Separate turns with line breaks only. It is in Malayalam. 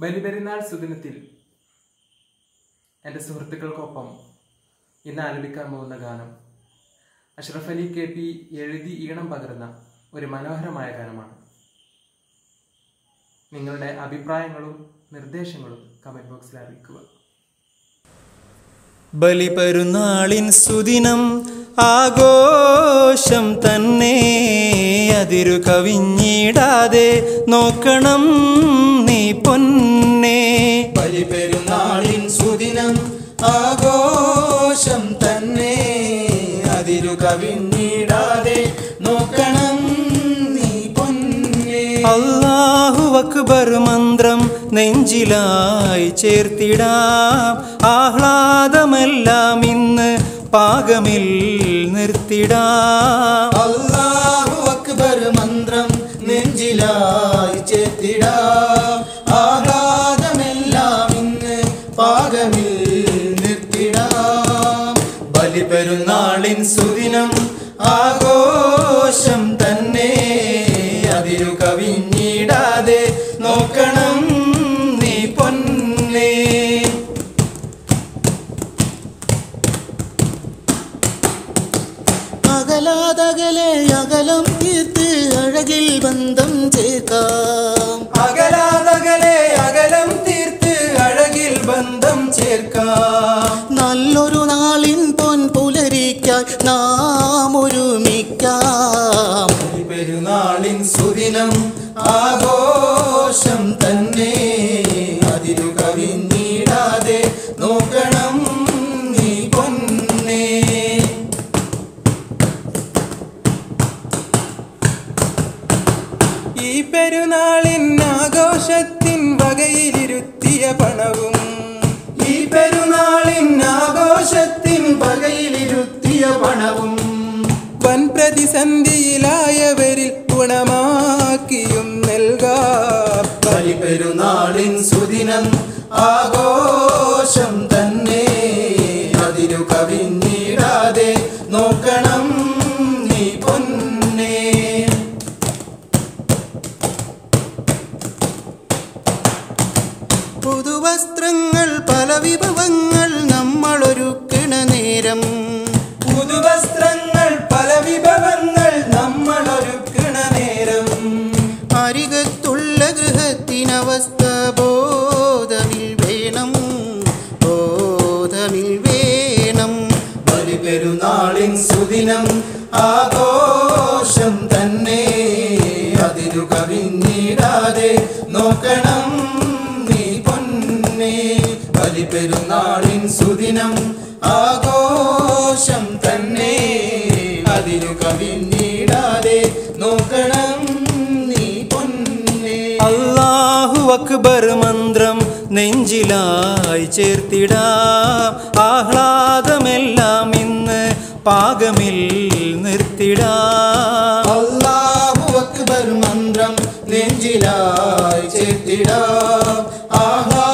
ബലിപെരുന്നാൾ സുദിനത്തിൽ എൻ്റെ സുഹൃത്തുക്കൾക്കൊപ്പം ഇന്ന് ആലപിക്കാൻ പോകുന്ന ഗാനം അഷ്റഫ് അലി KP എഴുതി ഈണം പകർന്ന ഒരു മനോഹരമായ ഗാനമാണ്. നിങ്ങളുടെ അഭിപ്രായങ്ങളും നിർദ്ദേശങ്ങളും കമന്റ് ബോക്സിൽ അറിയിക്കുക.
ബലിപെരുന്നാളിൻ സുദിനം ആഘോഷം തന്നെ, അതിരു കവിഞ്ഞിടാതെ നോക്കണം നീ പൊന്നേ.
ബലിപെരുന്നാളിൻ സുദിനം ആഘോഷം തന്നെ, അതിരു കവിഞ്ഞിടാതെ നോക്കണം നീ പൊന്നേ.
അല്ലാഹു അക്ബർ മന്ത്രം നെഞ്ചിലായി ചേർത്തിടാം, ആഹ്ലാദമെല്ലാം ഇന്ന് പാകമിൽ നിർത്തിടാം.
അല്ലാഹു അക്ബർ മന്ത്രം നെഞ്ചിലായി ചേർത്തിടാം, ആഹ്ലാദമെല്ലാം ഇന്ന് പാകമിൽ നിർത്തിടാം. ബലിപെരുന്നാളിൻ സുദിനം ആഘോഷം തന്നെ, അതിരു കവിഞ്ഞിടാതെ നോക്കണം നീ പൊന്നേ. അകലാതകലെ അകലം തീർത്ത് അഴകിൽ ബന്ധം ചേർക്കാം,
അകലാതകലെ അകലം തീർത്ത് അഴകിൽ ബന്ധം ചേർക്കാം.
നല്ലൊരു നാളിൻ പൊൻപുലരിക്കായി നാം ഒരുമിക്കാം. പെരുന്നാളിൻ സുദിനം ആഘോഷം തന്നെ, അതിരു കവിഞ്ഞിടാതെ നോക്കണം നീ പൊന്നേ.
ഈ പെരുന്നാളിൻ ആഘോഷത്തിൻ വകയിലിരുത്തിയ പണവും,
ഈ പെരുന്നാളിൻ ആഘോഷത്തിൻ വകയിലിരുത്തിയ പണവും,
വൻ പ്രതിസന്ധിയിലായവരിൽ ഗുണമാക്കിയും നൽകാം.
ബലിപെരുന്നാളിൻ സുദിനം ആഘോഷം തന്നെ, അതിരു കവിഞ്ഞിടാതെ നോക്കണം നീ പൊന്നേ. പുതുവസ്ത്രങ്ങൾ പല വിഭവങ്ങൾ നമ്മളൊരുക്കണ നേരം,
പുതുവസ്ത്രങ്ങൾ പല വിഭവങ്ങൾ നമ്മളൊരുക്കണ നേരം,
അരികത്തുള്ള ഗൃഹത്തിനവസ്ഥ ബോധമിൽ വേണം, ബോധമിൽ വേണം. ബലിപെരുന്നാളിൻ സുദിനം ആഘോഷം തന്നെ, അതിരു കവിഞ്ഞിടാതെ നോക്കണം നീ പൊന്നേ. ബലിപെരുന്നാളിൻ സുദിനം ആഘോഷം തന്നെ, അതിരു കവിഞ്ഞിടാതെ നോക്കണം നീ പൊന്നേ.
അല്ലാഹു അക്ബർ മന്ത്രം നെഞ്ചിലായി ചേർത്തിടാം, ആഹ്ലാദമെല്ലാം ഇന്ന് പാകമിൽ നിർത്തിടാം.
അല്ലാഹു അക്ബർ മന്ത്രം നെഞ്ചിലായി ചേർത്തിടാം, ആഹ്ലാദമെല്ലാം